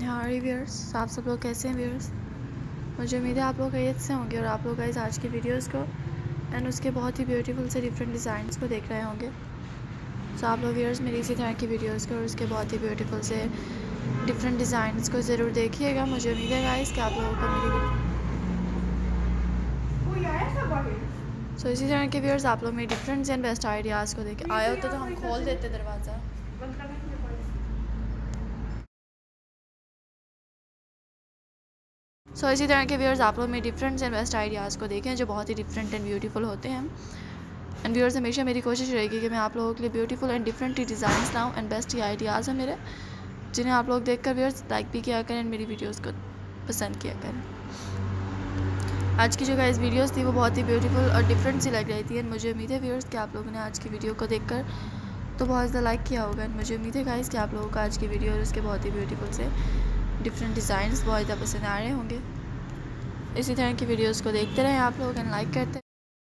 हाय viewers, आप सब लोग कैसे हैं व्यूअर्स। मुझे उम्मीद है आप लोग खैरियत से होंगे और आप लोग गाइस आज की वीडियोस को एंड उसके बहुत ही ब्यूटीफुल से डिफरेंट डिज़ाइंस को देख रहे होंगे। सो आप लोग व्यूअर्स मेरी इसी तरह की वीडियोस को और उसके बहुत ही ब्यूटीफुल से डिफरेंट डिज़ाइंस को ज़रूर देखिएगा। मुझे उम्मीद है गाइस कि आप लोगों को मेरी इसी तरह के व्यूअर्स आप लोग मेरी डिफरेंट एंड बेस्ट आइडियाज़ को देख आए होते तो हम खोल देते दरवाज़ा। इसी तरह के व्यूअर्स आप लोग मेरे डिफरेंट एंड बेस्ट आइडियाज़ को देखें जो बहुत ही डिफरेंट एंड ब्यूटीफुल होते हैं। एंड व्यूअर्स हमेशा मेरी कोशिश रहेगी कि मैं आप लोगों के लिए ब्यूटीफुल एंड डिफरेंट डिज़ाइंस लाऊं एंड बेस्ट ही आइडियाज़ हैं मेरे, जिन्हें आप लोग देखकर व्यूअर्स लाइक भी किया करें एंड मेरी वीडियोस को पसंद किया करें। आज की जो गाइस वीडियोस थी वो बहुत ही ब्यूटीफुल और डिफरेंट सी लग रही थी एंड मुझे उम्मीद है व्यूअर्स कि आप लोगों ने आज की वीडियो को देखकर तो बहुत ज़्यादा लाइक किया होगा। एंड मुझे उम्मीद है गाइस कि आप लोगों को आज की वीडियो और उसके बहुत ही ब्यूटीफुल से डिफरेंट डिज़ाइंस बहुत ज़्यादा पसंद आ रहे होंगे। इसी तरह की वीडियोस को देखते रहें आप लोग एंड लाइक करते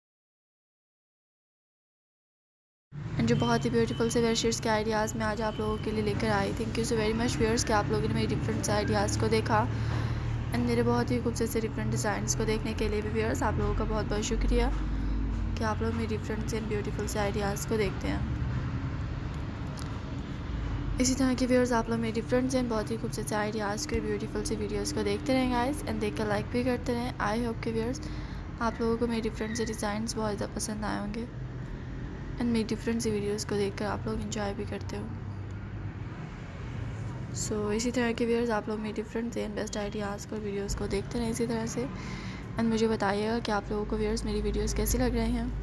एंड जो बहुत ही ब्यूटीफुल से बेडशीट्स के आइडियाज़ मैं आज आप लोगों के लिए लेकर आई। Thank you so very much viewers कि आप लोगों ने मेरी डिफरेंट से आइडियाज़ को देखा एंड मेरे बहुत ही खूबसूरत से डिफरेंट डिज़ाइंस को देखने के लिए भी व्यूअर्स आप लोगों का बहुत बहुत शुक्रिया कि आप लोग मेरी डिफरेंट एंड ब्यूटीफुल से आइडियाज़ को देखते हैं। इसी तरह के व्यूअर्स आप लोग मेरी डिफरेंट एंड बहुत ही खूबसूरत से आइडियाज़ को ब्यूटीफुल से वीडियोस को देखते रहें गाइस एंड देखकर लाइक भी करते रहें। आई होप के व्यूअर्स आप लोगों को मेरी डिफरेंट से डिज़ाइंस बहुत ज़्यादा पसंद आए होंगे एंड मेरी डिफरेंट सी वीडियोस को देखकर आप लोग एंजॉय भी करते हो। इसी तरह के व्यूअर्स आप लोग मेरी डिफरेंट एंड बेस्ट आइडियाज़ को वीडियोस को देखते रहें इसी तरह से एंड मुझे बताइएगा कि आप लोगों को व्यूअर्स मेरी वीडियोस कैसी लग रही हैं।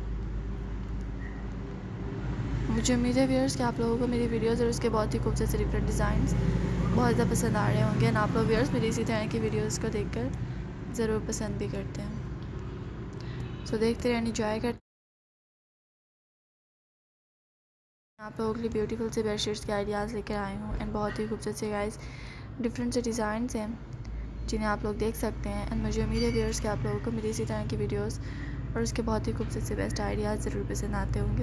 मुझे उम्मीद है व्यूअर्स कि आप लोगों को मेरी वीडियोस और उसके बहुत ही खूबसूरत से डिफरेंट डिज़ाइंस बहुत ज़्यादा पसंद आ रहे होंगे एंड आप लोग व्यूअर्स मेरी इसी तरह की वीडियोस को देखकर ज़रूर पसंद भी करते हैं। देखते रहें, एंजॉय करते आप लोगों के लिए ब्यूटीफुल से बेडशीट्स के आइडियाज़ लेकर आई हूँ एंड बहुत ही खूबसूरत से गाइस डिफरेंट से डिज़ाइंस हैं जिन्हें आप लोग देख सकते हैं एंड मुझे उम्मीद है व्यूअर्स कि आप लोगों को मेरी इसी तरह की वीडियोस और उसके बहुत ही खूबसूरत से बेस्ट आइडियाज़ ज़रूर पसंद आते होंगे।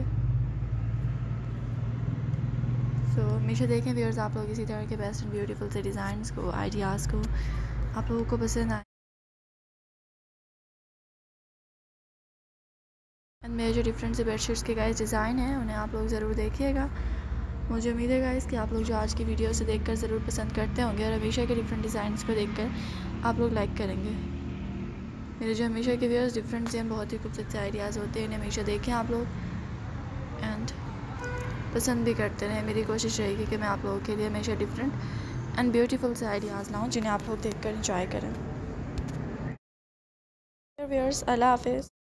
हमेशा देखें व्यूअर्स आप लोग इसी तरह के बेस्ट एंड ब्यूटीफुल से डिज़ाइंस को आइडियाज़ को आप लोगों को पसंद आए एंड मेरे जो डिफरेंट से बेडशीट्स के गाइस डिज़ाइन हैं उन्हें आप लोग ज़रूर देखिएगा। मुझे उम्मीद है गाइस कि आप लोग जो आज की वीडियो से देखकर ज़रूर पसंद करते होंगे और हमेशा के डिफरेंट डिज़ाइंस को देखकर आप लोग लाइक करेंगे। मेरे जो हमेशा के व्यूअर्स डिफरेंट से बहुत ही खूबसूरत से आइडियाज़ होते हैं इन्हें हमेशा देखें आप लोग एंड पसंद भी करते रहें। मेरी कोशिश रहेगी कि मैं आप लोगों के लिए हमेशा डिफरेंट एंड ब्यूटीफुल से आइडियाज़ लाऊं जिन्हें आप लोग देखकर एंजॉय करें। व्यूअर्स अल्लाह हाफिज़।